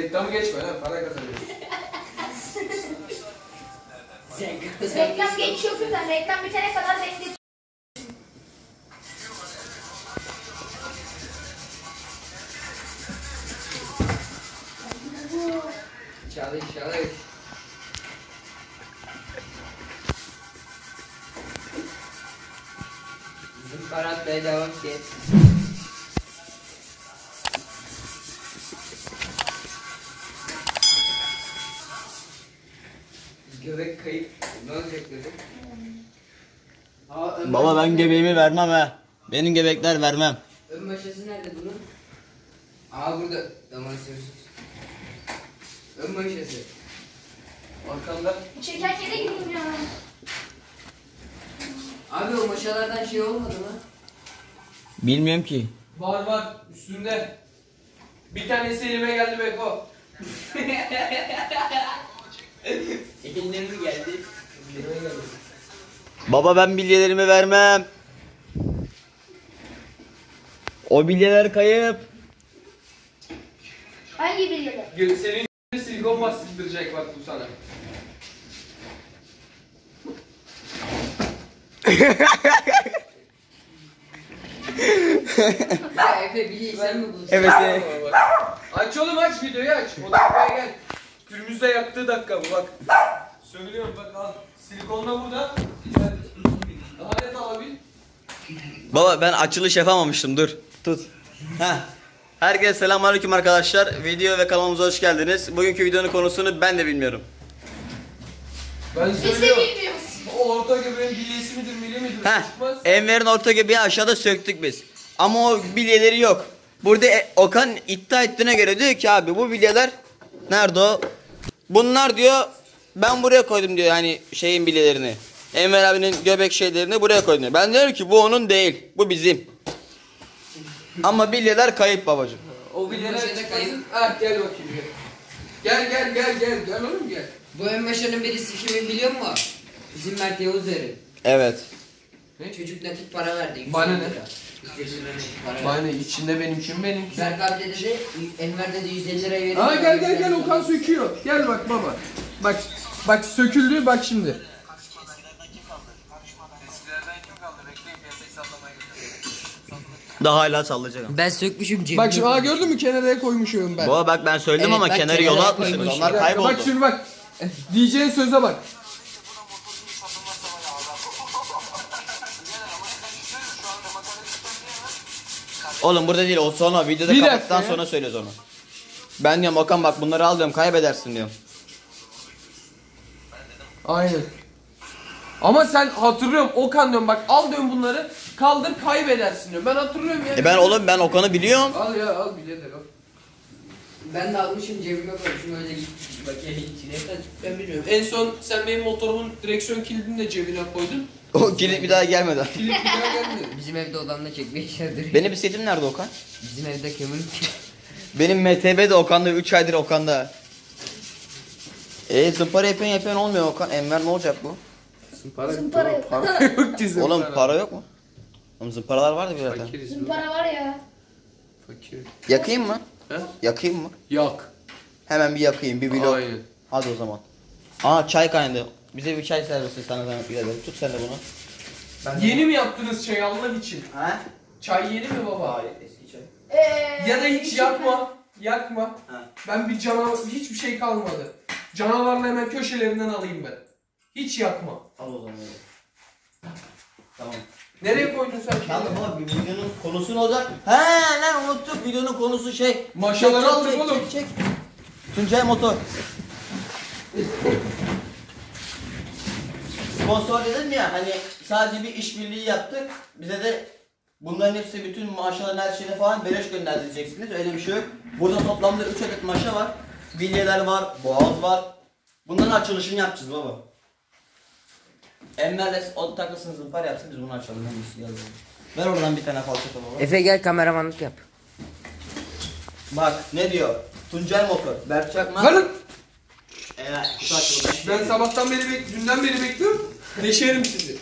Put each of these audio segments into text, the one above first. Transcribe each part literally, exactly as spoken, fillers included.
Reklamı geçme lan, para kazanıyorsun. Reklam geçiyor kızlar. Reklam bitene kadar bekliyor. Çalış çalış. Zımpara atmaya devam et. Göbek kayıp. Ne olacak dedim. Baba ben göbeğimi vermem ha. Benim göbekler vermem. Ön maşası nerede bunun? Aa burada. Damar sürüsüz. Ön maşası. Arkamda. Çekerken de gideyim ya. Abi o maşalardan şey olmadı mı? Bilmiyorum ki. Var var, üstünde. Bir tanesi elime geldi Beko. Eline mi geldi? Elime geldi. Baba ben bilyelerimi vermem. O bilyeler kayıp. Hangi bilgiler? Gö- Senin silikon bastıracak bak bu sana. Ya Efe bilyeyi sen mi buldun? Evet. evet. Aç oğlum, aç videoyu aç. O dakikaya gel. Günümüzde yaktığı dakika bu bak. Söylüyorum bak, al. Silikonla burada. Daha net alabil. Baba ben açılış yapamamıştım, dur. Tut. Heh. Herkese selamünaleyküm arkadaşlar. Video ve kanalımıza hoş geldiniz. Bugünkü videonun konusunu ben de bilmiyorum. Ben Biz de söylüyorum. bilmiyoruz. O orta göbeğin bilyesi midir, mili midir? Heh. Çıkmaz. Enver'in orta göbeği aşağıda söktük biz. Ama o bilyeleri yok. Burada e- Okan iddia ettiğine göre diyor ki abi bu bilyeler nerede o? Bunlar diyor ben buraya koydum diyor, yani şeyin bilyelerini. Enver abinin göbek şeylerini buraya koydum diyor. Ben diyorum ki bu onun değil, bu bizim. Ama bilyeler kayıp babacığım. O bilyeler Maşada çıkmasın. kayıp. Ah gel bakayım gel. Gel gel gel gel gel oğlum gel. Bu ön maşanın birisi kimin biliyor musun? Bizim Mert Yavuzer'in. Evet. Ne çocuk nakit para verdi. yüz Bana elli ne? lira. yüz elli lira nakit para verdi. Bana içinde benimkim benim. Berk abi de dedi, Enver dedi yüz elli lira veriyor. Aa gel gel gel, Okan söküyor. Gel bak baba. Bak bak söküldü bak şimdi. Daha hala sallayacak ama. Ben sökmüşüm cebime. Bak şimdi, aa gördün mü, kenara koymuşum ben. Baba bak ben söyledim Evet, ama bak kenarı kenara yola atmışsınız. koymuş. Onlar Bir dakika, kayboldu. bak şimdi bak. Diyeceğin söze bak. Oğlum burada değil, o sonra videoda Bir kapattıktan dakika ya. sonra söylüyoruz onu. Ben diyorum Okan bak bunları al diyorum, kaybedersin diyorum. Aynen. Ama sen hatırlıyorum Okan diyorum bak, al diyorum bunları kaldır kaybedersin diyorum. Ben hatırlıyorum ya. E ben oğlum ben Okan'ı biliyorum. Al ya al biledir al. Ben de almışım cebime koymuşum öyle gitmişim. Bak elin içine. Ben bilmiyorum. En son sen benim motorumun direksiyon kilidini de cebine koydun. O kilit bir daha gelmedi. Kilit bir daha gelmedi. Bizim evde odamda çekmeye işlerdir. Benim bisikletim nerede Okan? Bizim evde kömür. Benim M T B de Okan'da, üç aydır Okan'da. Eee zımpara yapıyorsun yapıyorsun olmuyor Okan. Enver ne olacak bu? Para Zımpara yok. Para yok ki zımpara. Oğlum para yok mu? Oğlum zımparalar vardı bir yerden. Fakiriz. Zımpara var ya. Fakir. Yakayım mı? He? Yakayım mı? Yak. Hemen bir yakayım, bir vlog. Aynen. Hadi o zaman. Aa çay kaynadı. Bize bir çay servisi sana zahmet biraderim. Tut sen de bunu. Ben de- Yeni mi yaptınız çay Allah için? Ha? Çay yeni mi baba? Hayır, eski çay. Ee, Ya da hiç yakma. Yakma. Ha. Ben bir canavar, hiçbir şey kalmadı. Canavarla hemen köşelerinden alayım ben. Hiç yakma. Al o zaman. Tamam. Nereye koydun sen Kanka şimdi? baba bir videonun konusu ne olacak? He lan unuttuk, videonun konusu şey. Maşaları Çek, aldık çek, oğlum. Çek, çek. Tuncay Motor. Sponsor dedim ya, hani sadece bir işbirliği yaptık. Bize de bunların hepsi, bütün maşaların her şeyine falan beleş göndereceksiniz. Öyle bir şey yok. Burada toplamda üç adet maşa var. Bilyeler var, boğaz var. Bunların açılışını yapacağız baba. Enver'le o takılsın, zımpar yapsın, biz bunu açalım. Hangisi yazalım. Ver oradan bir tane falçata baba. Efe gel kameramanlık yap. Bak ne diyor? Tuncay Motor, Berk Çakma. Varın. Evet, kutu açılımı. Ben sabahtan beri, bek dünden beri bekliyorum. Neşerim sizi.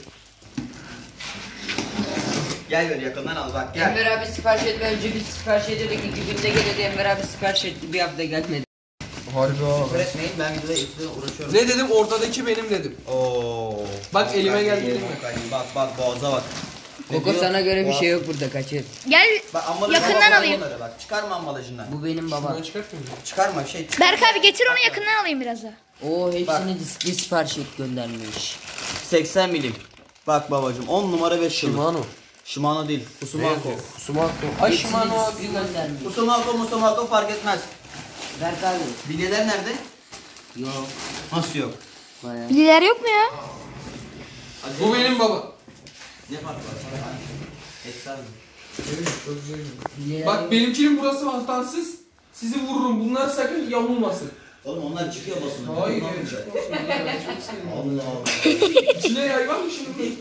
Gel böyle yakından al bak Enver gel. abi sipariş etme önce bir sipariş ediyorduk iki günde geliyordu Enver abi sipariş etti bir hafta gelmedi. Harbi ha. Küfür etmeyin, ben videoda iple uğraşıyorum. Ne dedim? Ortadaki benim dedim. Oo. Bak elime geldi, elime. Bak bak boğaza bak. Koko sana göre bir şey yok burada, kaçır. Gel Bak, ambalajına yakından bak, alayım. onları Bak çıkarma ambalajından. Bu benim babam. Şuradan çıkartmıyor musun? Çıkarma şey çıkarma. Berk abi getir onu yakından alayım biraz da. Oo hepsini diskli sipariş et göndermiş. seksen milim. Bak babacım on numara beş yıllık. Shimano. Shimano değil. Kusumako. Sumarko. Ay Hepsini Shimano abi. diskli göndermiş. Kusumako musumako fark etmez. Berk abi. Bilyeler nerede? Yok. Nasıl yok? Bayağı. Bilgiler yok mu ya? Bu benim baba. Ne fark var? Esrar mı? Bilyeler Bak yok. benimkinin burası hatasız. Sizi vururum. Bunlar sakın yamulmasın. Oğlum onlar çıkıyor basına. Hayır Bunlar ya, mı? çıkmasın ya, çok sevdim. Allah Allah. İçine yay var mı şimdi?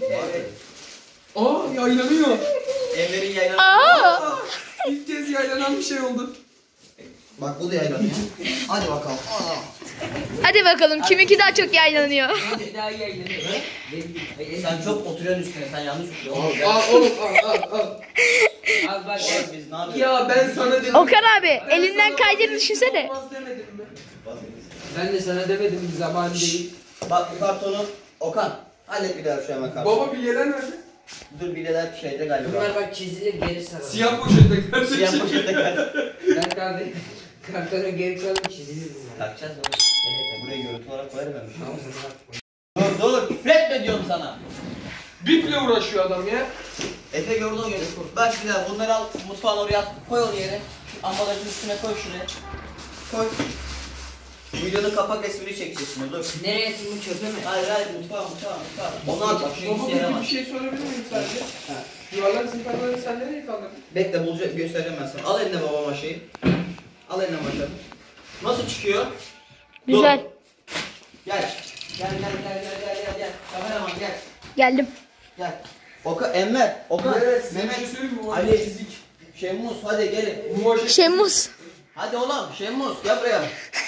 Aa yaylanıyor. Evlerin yaylanı. Aa, İlk kez yaylanan bir şey oldu. Bak bu da yaylanıyor. Hadi bakalım. Aa. Hadi bakalım kiminki daha çok yaylanıyor. Bir daha yayınlanıyor. Benim- Sen çok oturuyorsun üstüne. Sen yanlış oturuyorsun. Al oğlum al al al. Al bak. Oğlum biz ne yapıyoruz? Ya ben sana dedim. Okan abi Ben elinden sana kaydırı böyle düşünsene. olmaz demedim mi? Ben de sana demedim bir zaman değil. Bak bu kartonu Okan. Hallet bir daha şu hemen kartonu. Baba bilyeler nerede? Dur bilyeler şeyde galiba. Bunlar bak çizilir geri sarılır. Siyah poşette kardeşim. Siyah poşete geldi. Berk abi. Kartona geri kalan çizilir bunlar. Takacağız oğlum. Evet. Buraya görüntü olarak koyarım ben. Tamam bunu bak. Dur dur. Küfretme diyorum sana. Biple uğraşıyor adam ya. Efe gördü o gördü. Bak bir daha bunları al mutfağın oraya at. Koy onu yere. Ambalajın üstüne koy şuraya. Koy. Videonun kapak resmini çekeceğiz şimdi dur. Nereye atayım, çöpe mi? Hayır hayır mutfağa mutfağa mutfağa. Onu at bak şu Baba ikisi peki yaramaz. bir şey sorabilir miyim sadece? Ha. Yuvarlak sıfırları sen nereye kaldırdın? Bekle bulacak göstereceğim ben sana. Al eline babama şeyi. Al eline maşanı. Nasıl çıkıyor? Güzel. Dur. Gel. Gel gel gel gel gel gel gel. Kameraman gel. Geldim. Gel. Oka Enver. Oka. Evet, Mehmet. bir şey söyleyeyim mi? Bu Ali. Ali. Çizik. Şemmus hadi gelin. Bu maşa... Şemus. Hadi oğlum Şemmus gel buraya.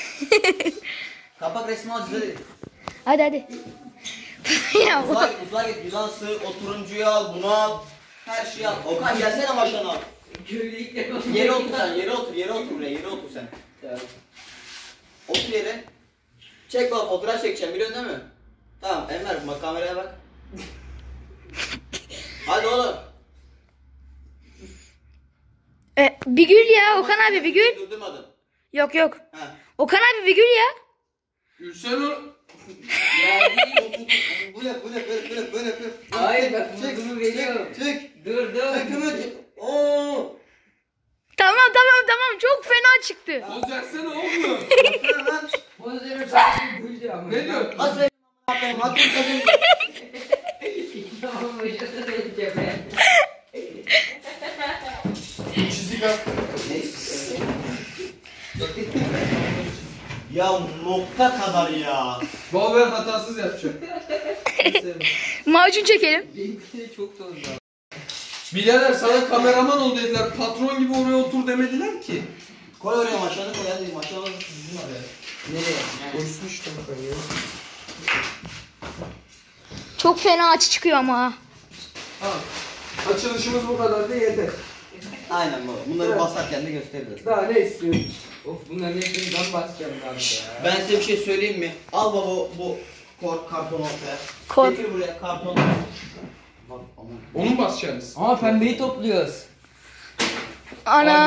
Kapak resmi al hadi. Hadi hadi. Ya bu- Uzağa git uzağa git. Yılan sığ, o turuncuyu al, bunu al. Her şeyi al. Okan gelsene maşana al. Köylü ilk Yere otur sen, yere otur, yere otur buraya, yere otur sen. Otur yere. Çek bak, fotoğraf çekeceğim biliyorsun değil mi? Tamam, Enver bak kameraya bak. Hadi oğlum. E, bir gül ya Okan abi bir gül. Durdurmadın. Yok yok. Ha. Okan abi bir gül ya. Gülsen o... Ya bu ne, bu ne, böyle, böyle, böyle, böyle. Hayır bak Çek, bunu veriyorum. çek. Dur dur. Çek, çek. Oo. Tamam tamam tamam çok fena çıktı. Poz versene oğlum. Baksana lan. Bozuyorum sadece güldü ama. Ne diyor? Nasıl benim a**ım, hakkım kadın. Tamam başlasın benim cepheye. Çizik at. Ya nokta kadar ya. Baba ben hatasız yapacağım. Macun çekelim. Benimki de çok sonunda. Birader sana kameraman ol dediler. Patron gibi oraya otur demediler ki. Koy oraya maşanı koy hadi maşanı sizin oraya. Nereye? Konuşmuştum ben ya. Çok fena açı çıkıyor ama ha. Ha. Açılışımız bu kadar da yeter. Aynen baba. Bunları basarken de gösteririz. Daha ne istiyorsun? Of bunların hepsini ben basacağım abi ya. Ben size bir şey söyleyeyim mi? Al baba bu kor kartonu ortaya. Kor- Getir buraya karton. Bak aman. Onu mu basacaksınız? Ama pembeyi topluyoruz. Ana.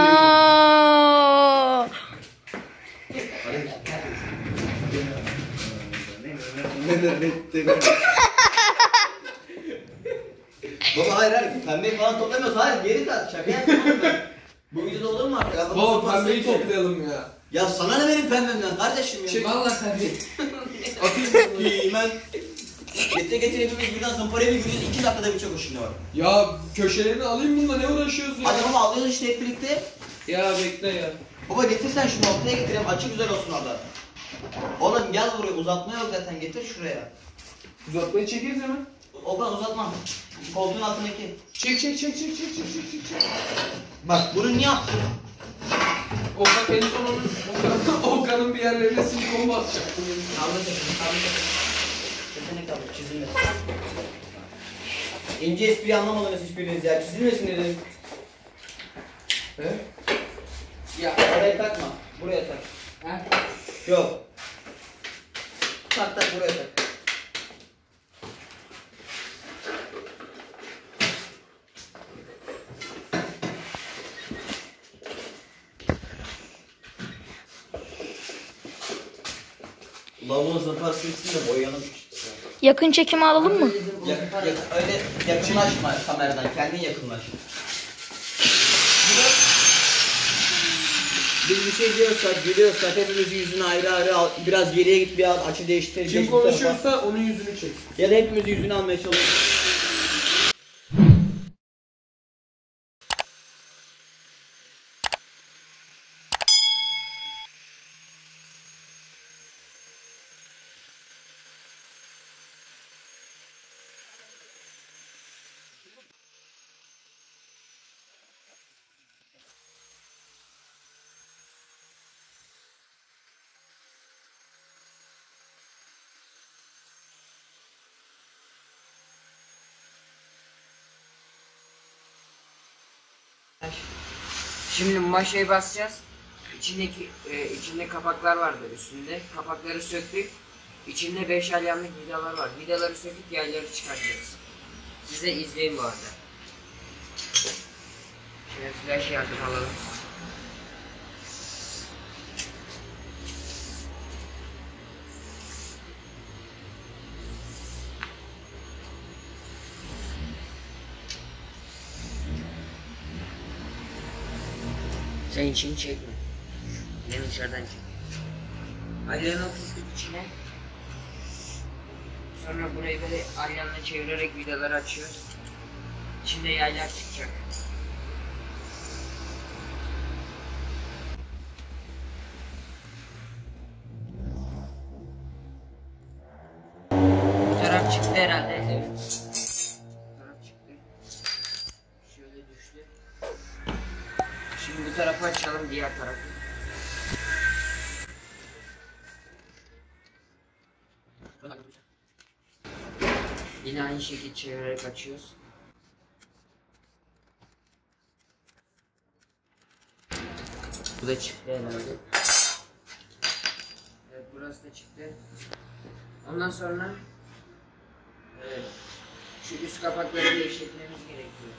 Baba hayır hayır pembeyi falan toplamıyoruz. Hayır geri kat. Şaka yapıyorum ben. Bu videoda olur mu artık? Adam Baba tutmaz pembeyi seni. toplayalım ya. Ya sana ne benim pembemden kardeşim ya? Çek. Vallahi pembe. Atayım. Ben getir getir hepimiz birden zımparaya bir giriyoruz. iki dakikada bir çok hoşuna var. Ya köşelerini alayım bununla ne uğraşıyoruz ya? Hadi baba alıyoruz işte hep birlikte. Ya bekle ya. Baba getirsen şunu ortaya getireyim açı güzel olsun orada. Oğlum gel buraya uzatma yok zaten getir şuraya. Uzatmayı çekeriz hemen. Okan uzatma. Koltuğun altındaki. Çek çek çek çek çek çek çek çek. Bak bunu niye yaptın? Okan en son onun Okan- Okan'ın bir yerlerine silikon basacaktım. Kaldır çekin, kaldır çekin. Çetenek kaldır, çizilme. İnce espri anlamadınız hiçbiriniz ya, çizilmesin dedim. He? Ya. Oraya takma, buraya tak. Ha? Yok. Tak tak buraya tak. Lavabo zımpası etsin de boyayalım. Yakın çekimi alalım mı? Ya, ya, öyle yakınlaşma kameradan, kendin yakınlaş. Biz bir şey diyorsak, gülüyorsak hepimizin yüzünü ayrı ayrı al, biraz geriye git, bir açı değiştir. Kim geç bu tarafa. konuşuyorsa onun yüzünü çek. Ya da hepimizin yüzünü almaya çalış. Şimdi maşayı basacağız. İçindeki e, içinde kapaklar vardı üstünde. Kapakları söktük. İçinde beş alyanlık vidalar var. Vidaları söküp yayları çıkaracağız. Siz de izleyin bu arada. Şöyle flash yardım alalım. Sen içini çekme. Ben dışarıdan çek. Alyanı oturttuk içine. Sonra burayı böyle alyanla çevirerek vidaları açıyoruz. İçinde yaylar çıkacak. Bu taraf çıktı herhalde. Evet. Bu taraf çıktı. Şöyle düştü. Şimdi bu tarafı açalım, diğer tarafı. Yine aynı şekilde çevirerek açıyoruz. Bu da çıktı herhalde. Evet, burası da çıktı. Ondan sonra evet, şu üst kapakları değiştirmemiz gerekiyor.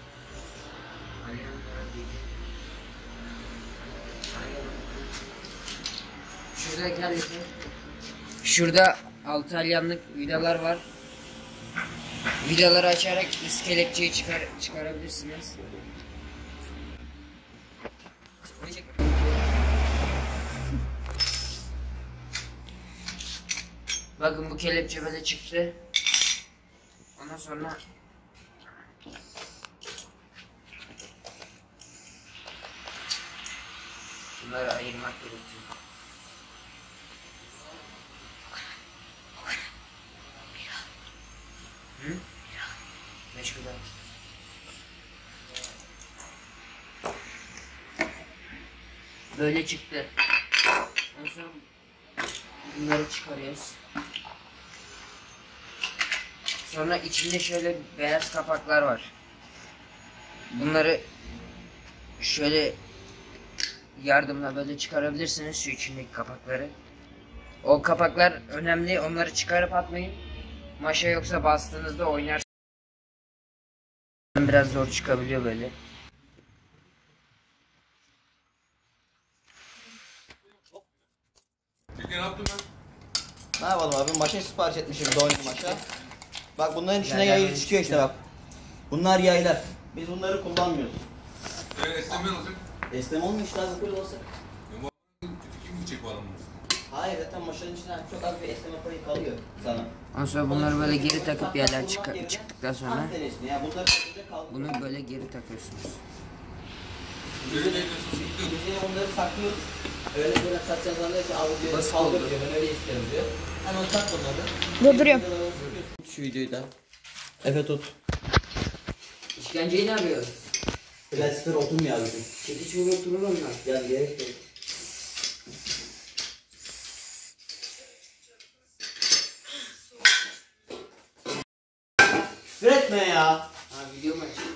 Şurada geldi. Şurada altı alyanlık vidalar var. Vidaları açarak üst kelepçeyi çıkar çıkarabilirsiniz. Bakın bu kelepçe böyle çıktı. Ondan sonra bunları ayırmak gerekiyor. Hı? Meşgulat. Böyle çıktı. Ondan sonra bunları çıkarıyoruz. Sonra içinde şöyle beyaz kapaklar var. Bunları şöyle yardımla böyle çıkarabilirsiniz, şu içindeki kapakları. O kapaklar önemli, onları çıkarıp atmayın. Maşa yoksa bastığınızda oynar. Biraz zor çıkabiliyor böyle. Ne yaptın lan? Ne yapalım abi? Maşa sipariş etmişim, doğru maşa. Bak bunların içine yay çıkıyor işte bak. Bunlar yaylar. Biz bunları kullanmıyoruz. Ee, esneme olacak. Esnem olmuyor işte abi, böyle olsa. Kim gidecek bu adamı? Hayır, zaten maşanın içine çok az bir esneme payı kalıyor sana. Ondan sonra bunları böyle geri takıp yerler çık çıktıktan sonra Antenesini ya, bunlar önünde kaldı. bunu böyle geri takıyorsunuz. Biz de biz onları saklıyoruz. Öyle böyle satacağız anlıyor ki abi diyor, Nasıl kaldır oldu? diyor, ben öyle isterim diyor. Hemen tak bunları. Durduruyorum. Şu videoyu da. Efe tut. İşkenceyi ne yapıyoruz? Plastikler oturmuyor abi. Çekiç vurur oturur onlar. Gel gerek yok. Küfür etme ya. Ha, video mu açayım?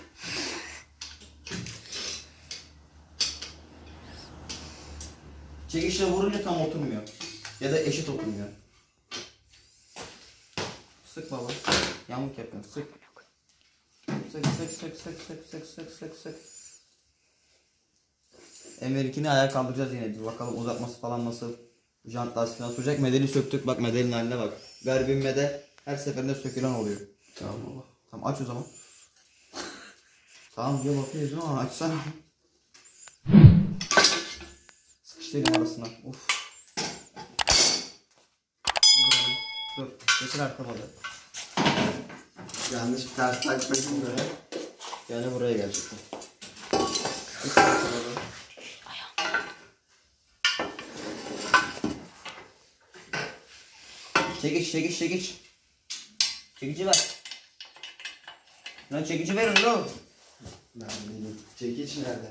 Çekişle vurunca tam oturmuyor. Ya da eşit oturmuyor. Sık baba. Yamuk yapıyorsun. Sık. Sık sık sık sık sık sık sık sık sık. Emer'inkini ayağa kaldıracağız yine. Bir bakalım uzatması falan nasıl. Jant lastiği nasıl olacak. Medeli söktük. Bak medelin haline bak. Garibimin medel her seferinde sökülen oluyor. Tamam baba. Tamam aç o zaman. Tamam diyor bakıyoruz ama açsana. Sıkıştırdım arasına. Uf. Dur. Getir arkama da. Yanlış ters takmışım böyle. Yani buraya gelecektim. Çekiç, çekiç, çekiç. Çekici ver. Lan çekici verin lan. Ben bileyim. Çekiç nerede?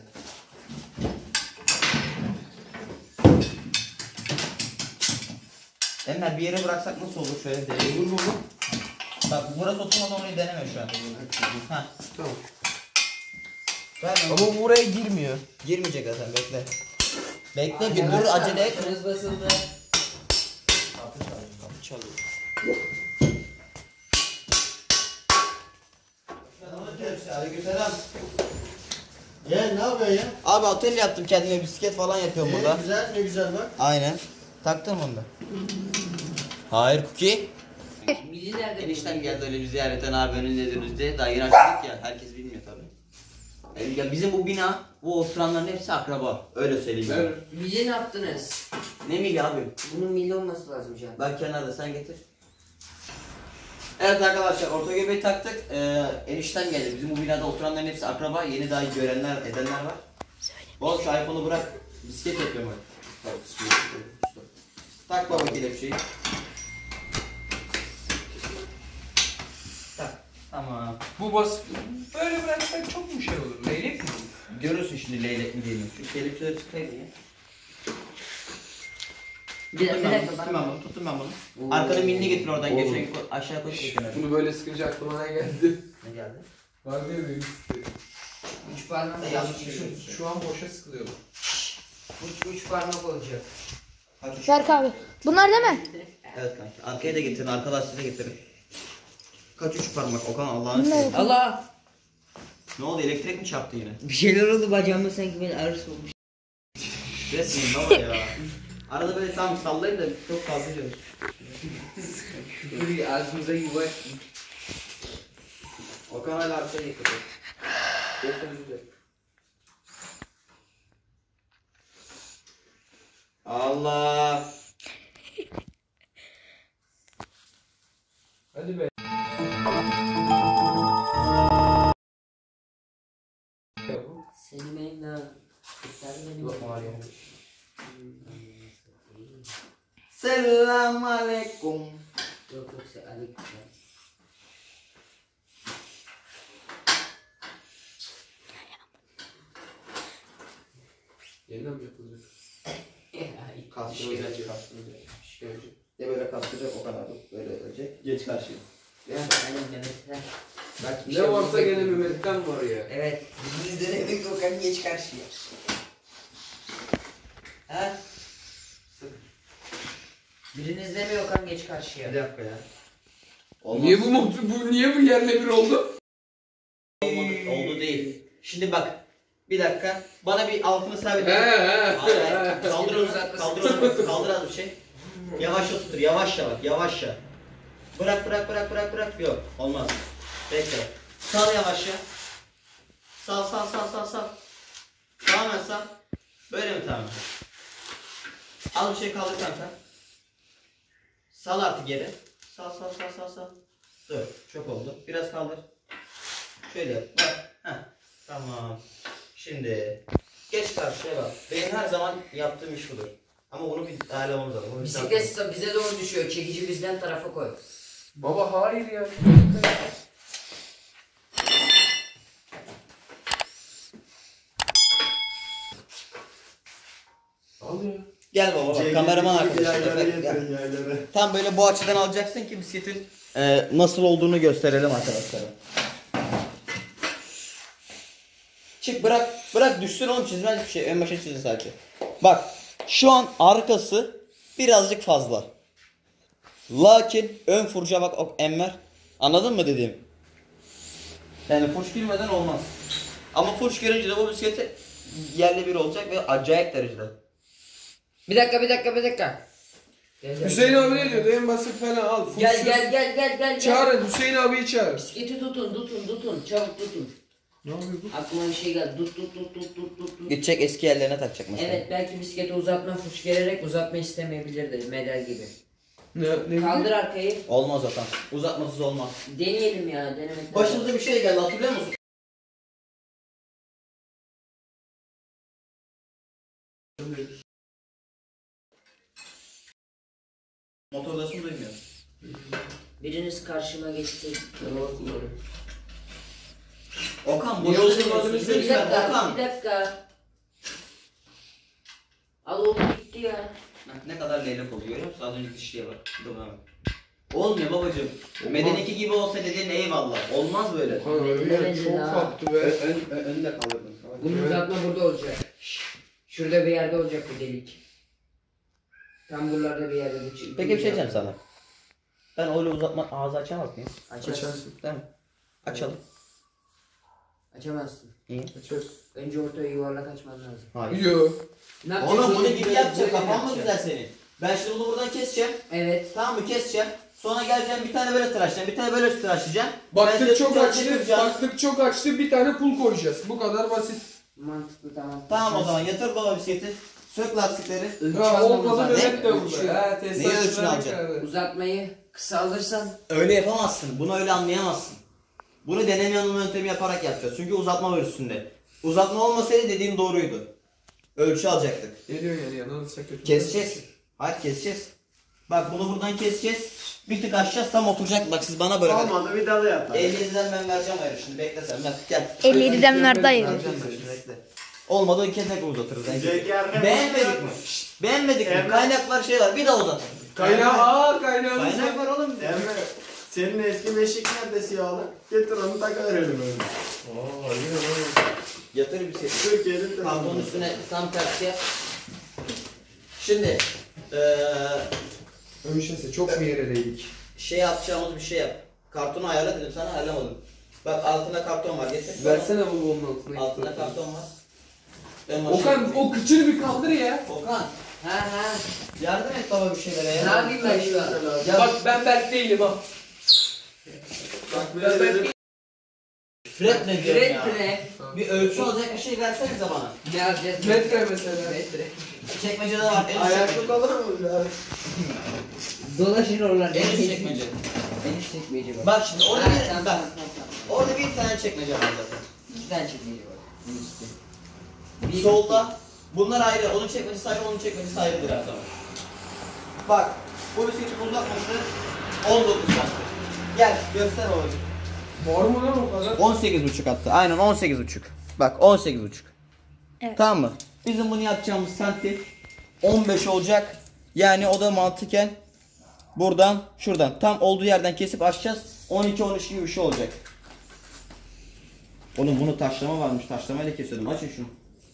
Enver bir yere bıraksak nasıl olur şöyle deneyelim. Olur mu? Bak burası oturmadan orayı deneme şu an. Ha. Tamam. Ver lan. Ama buraya girmiyor. Girmeyecek zaten bekle. Bekle bir dur acele et. Hız basıldı. Kapı çalıyor. Kapı çalıyor. Aleykümselam. Gel ne yapıyorsun ya? Abi otel yaptım kendime bisiklet falan yapıyorum Ee, burada. güzel ne güzel bak. Aynen. Taktın mı onu da? Hayır Cookie. Milli nerede? Eniştem geldi öyle bir ziyarete ne haber önündeydiniz diye. Daha yeni açtık ya. Herkes bilmiyor tabii. E, ya bizim bu bina, bu oturanların hepsi akraba. Öyle söyleyeyim. Ver. Ben. Milli ne yaptınız? Ne miydi abi? Bunun milli olması lazım can. Bak kenarda sen getir. Evet arkadaşlar orta göbeği taktık. Ee, enişten geldi. Bizim bu binada oturanların hepsi akraba. Yeni daha görenler, edenler var. Oğlum şu iPhone'u bırak. Bisiklet yapıyorum bak. Tak, bisiklet yapıyorum. Tak baba kelepçeyi. Tak. Tamam. Bu bas... Böyle bıraksak çok mu şey olur? Leylek mi olur? Görürsün şimdi leylek mi değil mi? Şu kelepçeleri sıkayım ya. Bir Tuttum dakika, bir ben, dakika. tuttum ben bunu, tuttum ben bunu. Oo. Arkada milini getir oradan Oğlum. geçen koy- aşağı koy kenara. Bunu böyle sıkınca aklıma ne geldi? Ne geldi? Var diye benim istedim. Üç parmak Ya, olacak. Şu, şu an boşa sıkılıyor. Üç, üç parmak olacak. Hadi. Berk abi. Bunlar değil mi? Evet kanki. Arkaya da getirin, arka lastiği de getirin. Kaç üç parmak Okan Allah'ını Ne? seversen. Allah! Ne oldu elektrik mi çarptı yine? Bir şeyler oldu bacağımda sanki beni ağrısı olmuş. Resmen baba ya. Arada böyle tam sallayın da çok fazla yiyoruz. Böyle ağzımıza yuva ettim. Okan hala arkaya yıkıyor. Geçen güzel. Allah. Hadi be. Seni benden. Sen beni Bakma var ya. Selam aleyküm. Yok yok sen aleyküm. Yeniden mi yapılacak? Kastıracak, kastıracak. Şöyle. Ya böyle kastıracak o kadar. Böyle ölecek. Geç karşıya. Aynen Mehmet'ler. Bak, Ne varsa gene Mehmet'ten var ya. Evet. Bizde de demek Okan geç karşıya. He? Biriniz demiyor Okan geç karşıya. Bir dakika ya. Olmaz. Niye bu motor, bu niye bu yerle bir oldu? Olmadı, oldu değil. Şimdi bak. Bir dakika. Bana bir altını sabit. He he. Hayır, hayır. Kaldır onu, Uzatmasın. kaldır onu, kaldır az bir şey. Yavaşça tutur, yavaşça bak, yavaşça. Bırak, bırak, bırak, bırak, bırak. Yok, olmaz. Bekle. Sal yavaşça. Sal, sal, sal, sal, sal. Tamamen sal. Böyle mi tamamen? Al bir şey kaldır kanka. Sal artık geri. Sal, sal, sal, sal, sal. Dur, çok oldu. Biraz kaldır. Şöyle yap. Bak. Heh. Tamam. Şimdi geç karşıya bak. Benim her zaman yaptığım iş budur. Ama bunu bir ayarlamamız lazım. Bunu bir Bisiklet bize doğru düşüyor. Çekici bizden tarafa koy. Baba hayır ya. Al ya. Gel baba bak kameraman arkadaşlar. Yaylara Bak, getirin gel. yaylara. Tam böyle bu açıdan alacaksın ki bisikletin e, nasıl olduğunu gösterelim arkadaşlara. Çık bırak bırak düşsün oğlum çizmez bir şey ön başa çizin sadece. Bak şu an arkası birazcık fazla. Lakin ön furca bak o Enver. Anladın mı dediğim? Yani furç girmeden olmaz. Ama furç girince de bu bisikleti yerli bir olacak ve acayip derecede. Bir dakika bir dakika bir dakika. Gel, gel, Hüseyin gel. abi ne diyordu? En basit falan al. Gel Furçu- gel gel gel gel. Çağırın Hüseyin abiyi çağır. Bisikleti tutun tutun tutun çabuk tutun. Ne yapıyor bu? Aklıma bir şey geldi. Tut tut tut tut tut tut. tut. Gidecek eski yerlerine takacak mesela. Evet belki bisikleti uzatma fırç gelerek uzatma istemeyebilirdi medal gibi. Ne, ne Kaldır arkayı. Olmaz Okan. Uzatmasız olmaz. Deneyelim ya denemek lazım. Başımıza bir şey geldi hatırlıyor musun? Motordasını duymuyor. Biriniz karşıma geçti. Okan Niye boşuna oturmadınız? demiyorsun. Bir Lütfen dakika Okan. bir dakika. Al oğlum gitti ya. Ne kadar leylek oluyor görüyor musun? Az önceki dişliğe bak. Dur bana bak. Olmuyor babacığım. Medeniki gibi olsa dediğin eyvallah. Olmaz böyle. Öyle çok Ha. farklı Ön, be. ön, ön, önde kaldırdım. Bunun uzatma burada olacak. Şurada bir yerde olacak bu delik. Tam buralarda bir yerde bu çıktı. Peki bir şey diyeceğim sana. Ben öyle uzatma ağzı açamaz mıyım? Açarsın. Açarsın. Değil mi? Açalım. Açamazsın. İyi. Açarsın. Önce ortaya yuvarlak açman lazım. Hayır. Yo. Ne yapacaksın? Oğlum bunu Böyle- gibi böyle- yapacak. böyle Kafan mı yapacaksın. güzel senin? Ben şimdi bunu buradan keseceğim. Evet. Tamam mı? Keseceğim. Sonra geleceğim bir tane böyle tıraşlayacağım. Bir tane böyle tıraşlayacağım. Ben Baktık size çok tıraş açtı. yapacağım. Baktık çok açtı. Bir tane pul koyacağız. Bu kadar basit. Mantıklı tamam. Tamam o zaman yatır baba bisikleti. Sök lastikleri. Ölçü Ha almamız olmadı lazım. nöbet de Ölçü. burada. Ha Neyi tesisatçılar ölçünü alacaksın? geldi. Uzatmayı kısaltırsan Öyle yapamazsın. Bunu öyle anlayamazsın. Bunu deneme yanılma yöntemi yaparak yapacağız. Çünkü uzatma var üstünde. Uzatma olmasaydı dediğim doğruydu. Ölçü alacaktık. Ne diyorsun yani yanılırsa kötü. Keseceğiz. Hayır keseceğiz. Bak bunu buradan keseceğiz. Bir tık açacağız tam oturacak. Bak siz bana bırakın. Olmadı bir dalı yap. elli yediden ben vereceğim ayrı şimdi. Bekle sen. Gel. Gel. elli yediden verdi ayırdı. Vereceğim ben şimdi bekle. Olmadı iki tekrar uzatırız. En kötü. Zeki arkadaş- Beğenmedik mi? Beğenmedik mi? Emre- Kaynak var şey var. Bir daha uzat. Kaynağı aa kaynağımız Kaynak var. var oğlum. Emre senin eski beşik nerede siyahlı? Getir onu takıverelim öyle. Aa yine lan. Yatır bir şey. Türkiye'de de. Pantolonun üstüne tam tersi yap. Şimdi eee Ön şase çok mu yere değdik? şey yapacağımız bir şey yap. Kartonu ayarla dedim sana ayarlamadım. Bak altında karton var getir. Versene bu bombanın altına. Altında karton var. Ben başım- Okan o kıçını bir kaldır ya. Okan ha ha. yardım et baba bir şeylere ya. Ne yapayım ben şu an? Ya Bak ben Berk değilim ha. Bak Ben böyle Berk dedim. Fred ne diyorum Fred ya? ne? Bir ölçü olacak bir şey versenize bana. Ne yapacağız? Metre mesela. Metre. Çekmecede var. En üst Ayaklık olur mu ya? Dolaşın oralar. En üst çekmece. En üst çekmece var. Bak şimdi orada Ha, bir tamam, bak. tamam, tamam, tamam. Orada bir tane çekmece var zaten. İki tane çekmece var. En üstte. Bir- Solda bunlar ayrı. Onun çekmecesi ayrı, onun çekmecesi ayrıdır her zaman. Bak bu bisikleti uzatması on dokuz santim. Gel göster babacığım. Var mı lan o kadar? on sekiz buçuk hatta. Aynen on sekiz buçuk. Bak on sekiz buçuk. Evet. Tamam mı? Bizim bunu yapacağımız santim on beş olacak. Yani o da mantıken buradan şuradan tam olduğu yerden kesip açacağız. on iki on üç gibi bir şey olacak. Oğlum bunu taşlama varmış. Taşlamayla kesiyordum. Açın şunu.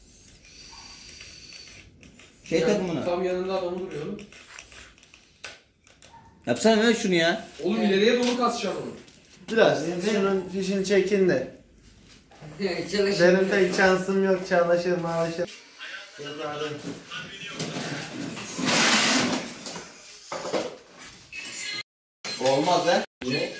Şey Yani takımını. Tam yanında adam duruyor oğlum. Yapsana Mehmet şunu ya. Oğlum ileriye doğru kasacağım onu. Biraz şunun fişini çekin de. Çalışın. Benim pek şansım yok çalışır mağlaşır. Olmaz lan. Niye?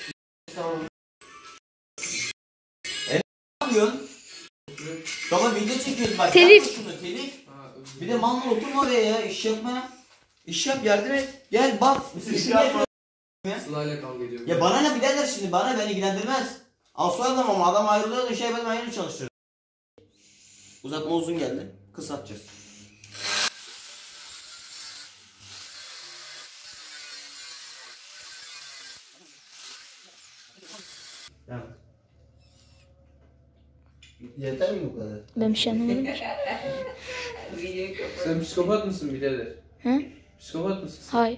Ne yapıyorsun? Baba video çekiyoruz bak. Telif. Yapma şunu, telif. Ha, özür Bir de malla oturma oraya ya. İş yapma. İş yap yardım et. Gel bak. İş yapma. Sıla'yla kavga ediyorum. Ya bana ne birader şimdi bana beni ilgilendirmez. Al adam ama adam ayrılıyor da şey benim ayrı çalıştırır. Uzatma uzun geldi. Kısaltacağız. Tamam. Yeter mi bu kadar? Ben bir şey anlamadım ki. Videoyu kapat. Sen psikopat mısın birader? Hı? Psikopat mısın? Hayır.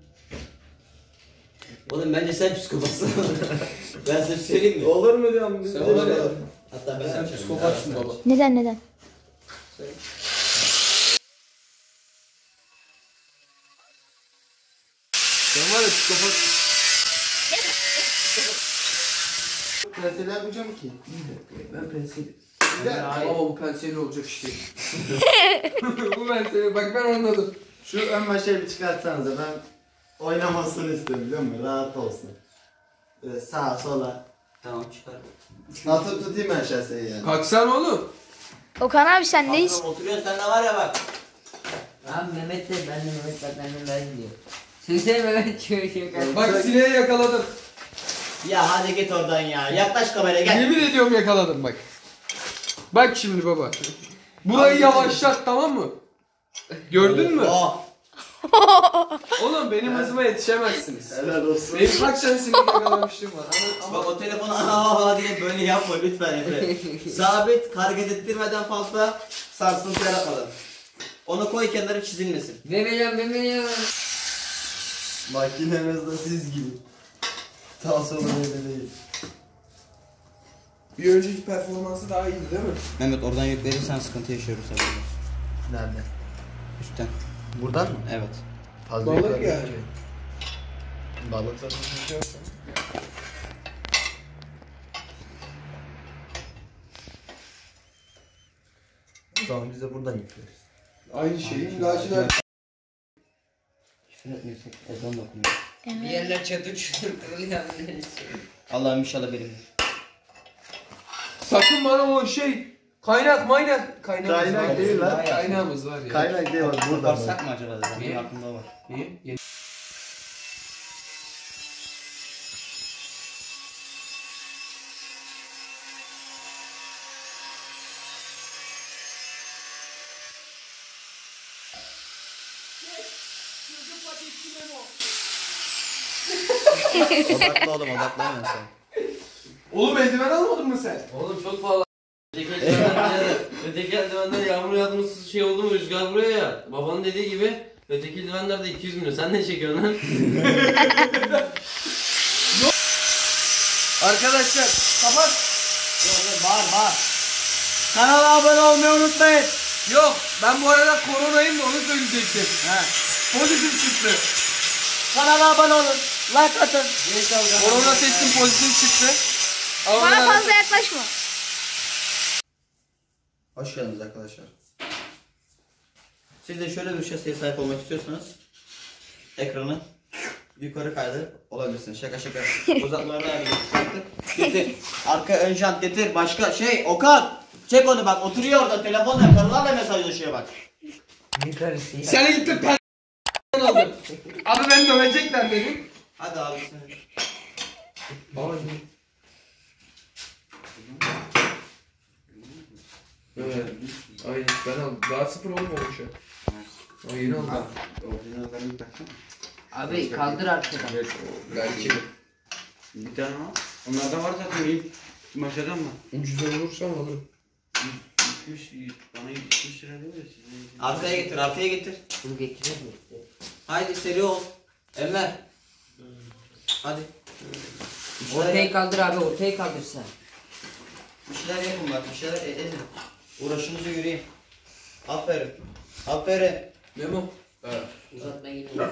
Oğlum bence sen psikopatsın. Ben sana söyleyeyim mi? Olur mu diyorum? Sen Olur. var ya. Hatta ben Sen açarım. psikopatsın baba. Neden neden? Pensel yapacağım ki. Ben penseli. Ya, Ama bu penseli olacak işte. Bu penseli bak ben anladım. Şu ön maşayı bir çıkartsanıza, ben oynamasını istiyorum biliyor musun? Rahat olsun. Böyle sağa sola. Tamam çıkar. Atıp tutayım ben şaseyi yani. Kalksana oğlum. Okan abi sen ne iş? Patron oturuyorsun sen de var ya bak. Abi Mehmet de ben de Mehmet bak benden daha gidiyor. Söylesene Mehmet şöyle şey kaldı. Bak sineği yakaladım. Ya hadi git oradan ya. Yaklaş kameraya gel. Yemin ediyorum yakaladım bak. Bak şimdi baba. Burayı yavaşlat tamam mı? Gördün mü? Oh. Oğlum benim hızıma yetişemezsiniz. Helal olsun. Benim kaç tane sinek yakalamışlığım var. Ama, Bak ama... o telefonu aa diye böyle yapma lütfen Efe. Sabit, hareket ettirmeden fazla sarsıntı yaratmadan. Onu koy kenara çizilmesin. Memeliyorum memeliyorum. Makinemiz de siz gibi. Sağ sola öyle değil. Bir önceki performansı daha iyiydi değil mi? Mehmet oradan yük verirsen sıkıntı yaşıyoruz haberin olsun. Nerede? Üstten. Buradan mı? Evet. Fazla Balık yukarı yani. geçiyor. Balık zaten düşüyorsa. O zaman biz de buradan yükleriz. Aynı şeyin lacivert. Küfür etmiyorsak ezan da okunuyor. Bir yerler çatır çutur kırılıyor. Allah'ım inşallah benim. Sakın bana o şey kaynak maynak kaynağımız Kaynak var. değil lan. Kaynağımız var ya. Kaynak değil bak burada. Barsak mı acaba? Niye? Benim aklımda var. Niye? Yeni- Odaklı oğlum odaklanıyorsun sen. Oğlum eldiven almadın mı sen? Oğlum çok pahalı. Öteki eldivenler, öteki eldivenler yağmur yağdığımız şey oldu mu rüzgar vuruyor ya. Babanın dediği gibi öteki eldivenler de iki yüz milyon. Sen ne çekiyorsun lan? Arkadaşlar kapat. Bağır bağır. Kanala abone olmayı unutmayın. Yok ben bu arada koronayım da onu söyleyecektim. He. Pozitif çıktı. Kanala abone olun. Like atın. Korona testim pozitif çıktı. Ama Bana ben- fazla yaklaşma. Hoş geldiniz arkadaşlar. Siz de şöyle bir şaseye sahip olmak istiyorsanız ekranı yukarı kaydır olabilirsiniz. Şaka şaka. Uzatmaları ayarladık. Getir. Arka ön jant getir. Başka şey Okan. Çek onu bak oturuyor orada telefonla karılarla mesajlaşıyor bak. Ne karısı ya? Sen gittin pen aldın. Abi beni dövecekler dedim. Hadi abi sen. Ay. Evet. Aynen ben aldım. Daha sıfır olmamış ya. O yeni oldu. Orijinallerini taksana. Abi kaldır arkadan. Evet o belki Bir tane var. Onlarda var zaten ilk maşadan mı? ucuz olursam alırım. yüz, bana yüz lira değil mi? Arkaya getir arkaya getir. Bunu getirir mi? Haydi seri ol. Enver. Hadi. Bir şeyler, Ortayı yap- kaldır abi ortayı kaldır sen. bir şeyler yapın bak bir şeyler e- edin. Uğraşınızı yürüyün. Aferin. Aferin. Memo. Evet. Uzatma gidiyor.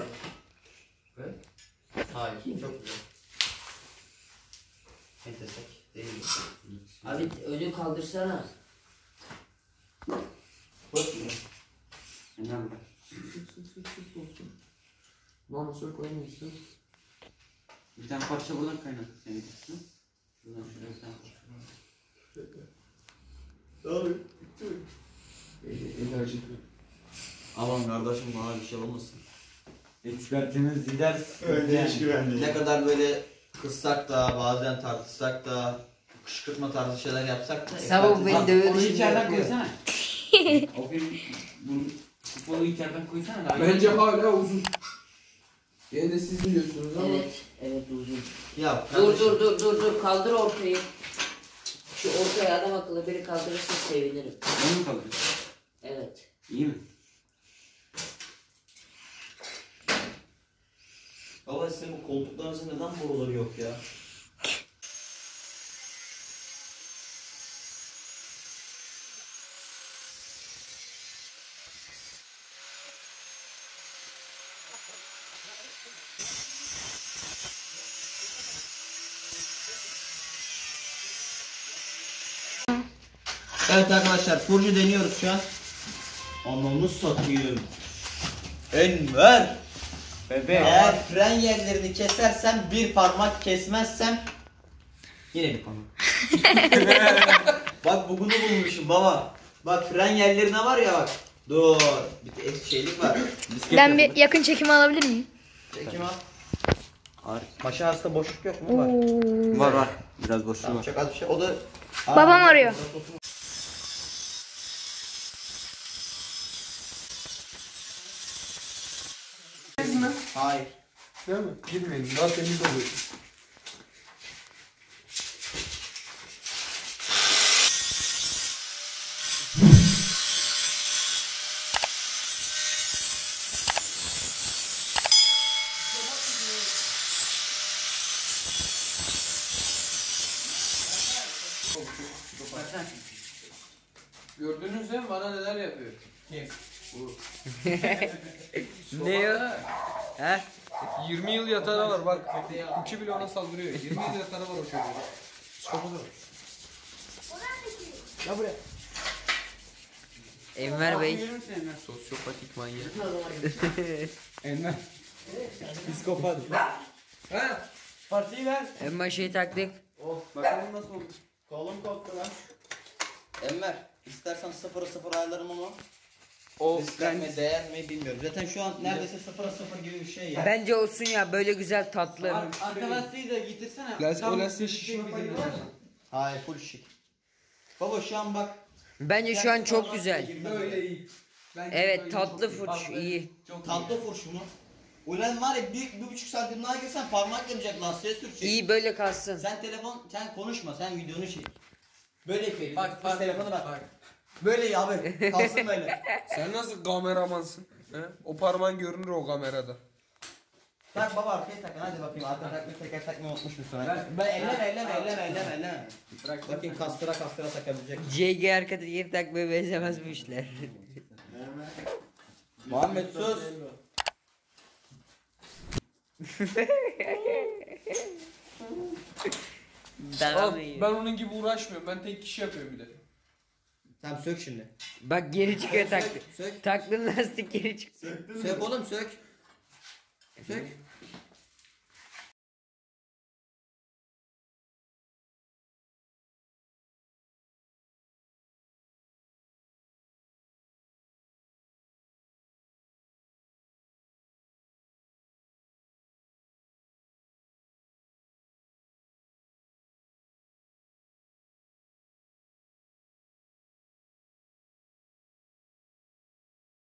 Hayır çok güzel. Entesek değil. Abi önü kaldırsana. Önemli. Mama sor koymuyorsun. Bir tane parça buradan kaynattı senin kısmı. Şuradan şuraya bir tane parça. Abi. Enerji. Aman kardeşim bana bir şey olmasın. Ekspertimiz lider. Önce iş güvenliği. Ne kadar böyle kızsak da bazen tartışsak da kışkırtma tarzı şeyler yapsak da Sabah beni dövüyor. Onu şimdi içeriden yapıyor. koysana. O film, bunu, futbolu içeriden koysana. Daha Bence iyi. hala uzun. Yine de siz biliyorsunuz ama. Evet. Evet uzun. Ya Dur kardeşim, dur dur dur dur kaldır ortayı. Şu ortaya adam akıllı biri kaldırırsa sevinirim. Onu mu kalıyorsun? Evet. İyi mi? Baba sizin bu koltuklarınızın neden boruları yok ya? Evet arkadaşlar furcu deniyoruz şu an. Anamı satayım. Enver. Bebeğim. Eğer fren yerlerini kesersem bir parmak kesmezsem yine bir parmak. Bak bugünü bulmuşum baba. Bak fren yerlerine var ya bak. Dur. Bir de şeylik var. Bisiklet Ben bir yapalım. yakın çekim alabilir miyim? Çekim al. Maşa hasta boşluk yok mu? Var. Oo. Var var. Biraz boşluğu var. Çok az bir şey. O da Babam arıyor. Hayır. Değil mi? Girmeyin. Daha temiz oluyor. Gördünüz mü bana neler yapıyor? Kim? Bu. Ne ya? He? yirmi yıl yatağı var bak. Kuki bile ona saldırıyor. yirmi yıl yatağı var o çocuğun. Psikopat o. Ya buraya. Enver Bey. Sosyopatik manyak. Enver. Psikopat. Ha? Partiyi ver. En maşayı taktık. Bakalım nasıl oldu. Kolum koptu lan. Enver istersen sıfıra sıfır ayarlarım ama O riskler mi değer mi bilmiyorum. Zaten şu an neredeyse sıfıra sıfır gibi bir şey ya. Bence olsun ya böyle güzel tatlı. Arka lastiği de getirsene. Lastik, Tam o lastiği şişiyor şişik bizim. bir şey. Hayır full şık. Baba şu an bak. Bence şu an çok güzel. Böyle iyi. Bence böyle Evet tatlı çok iyi. fırç iyi. Çok Tatlı furş mu? Ulan var ya bir, bir buçuk santim daha girsen parmak yanacak lastiğe sürecek. İyi böyle kalsın. Sen telefon, sen konuşma, sen videonu çek. Böyle yapıyor. Bak, Bak, bak, telefonu bak. bak. Böyle ya abi, kalsın böyle. Sen nasıl kameramansın? He? O parmağın görünür o kamerada. Tak baba arkaya takın hadi bakayım. Arka takmayı teker takmayı unutmuş musun? Ben, ben elleme, elleme, elleme, elleme, elleme. Bırak Bakayım kastıra kastıra takabilecek. C G arkada geri takmaya benzemez bu işler. Muhammed sus. Al, ben onun gibi uğraşmıyorum. Ben tek kişi yapıyorum bir de. Tamam sök şimdi. Bak geri çıkıyor taktı. Sök. Taktın lastik geri çıktı. Sök oğlum sök. Sök.